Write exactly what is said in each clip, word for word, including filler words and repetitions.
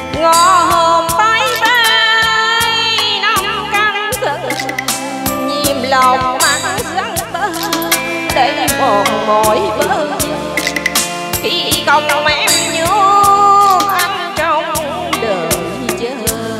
ngõ hồn bay bay năm căn rừng nhìm lòng mắt răng tơ để một mỏi bơ khi công em nhớ anh trong đời chờ.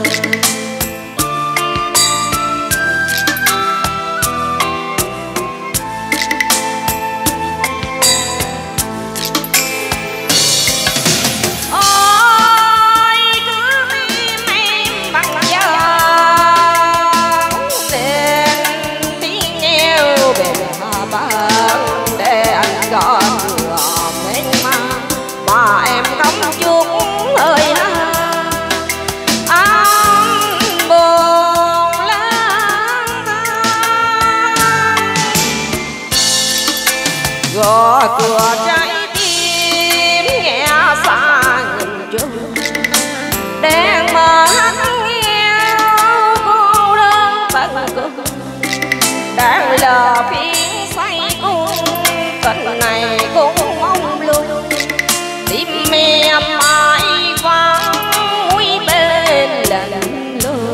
Gõ cửa trái tim nghe xa nghìn trùng đèn mờ hắt nghèo cô đơn tận cùng đang lờ phiên say cung tình này cũng mong lung tim em mãi vắng mũi bên lạnh lùng.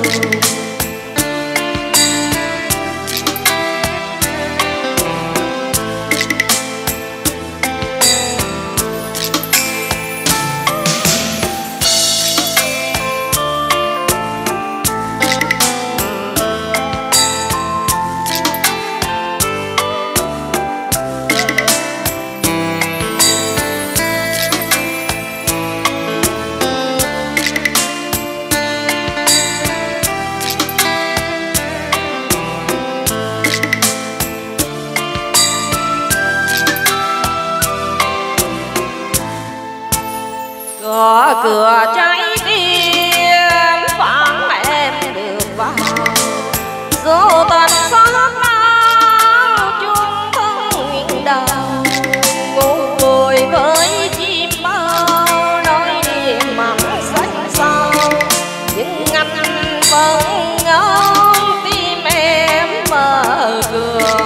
Gõ cửa trái tim phán em được vào dù tình xót đau chung thân nguyện đầu ngủ ngồi với chim bao nói niềm mặn xanh sao nhưng anh vẫn ngóng tim em mở cửa.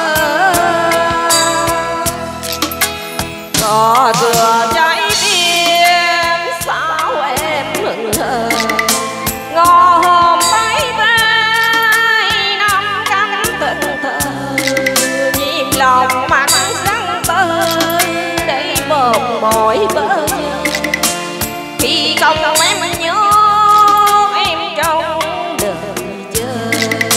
Gõ cửa trái ngõ hồn bay bay năm căn tình thơ nhịp lòng mắt răng tơ để một mỏi bơ khi không em nhớ em trong đời chờ.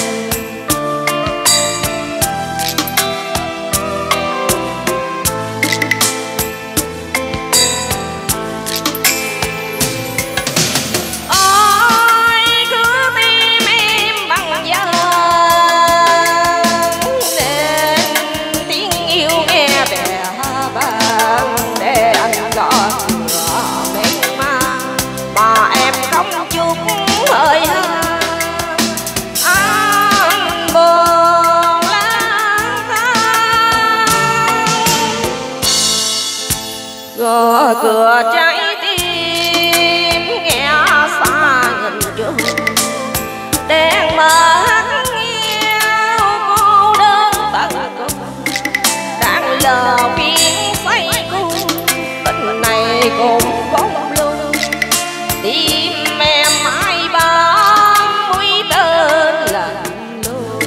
Gõ cửa trái tim nghe xa nghìn trùng đèn mờ hắt nghèo cô đơn tận cùng đang lờ phiên say cung tình này cũng bóng lung tim em mãi bám mũi tên lạnh lùng.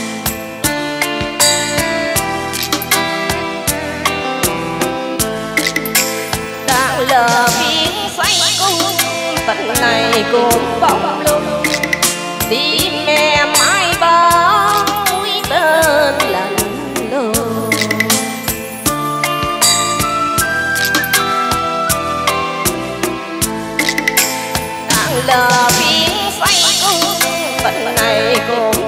Lờ phiên say cung tình này cũng bóng lung tim em mãi bám mũi tên lạnh lùng. Đang lờ phiên say cung tình này cũng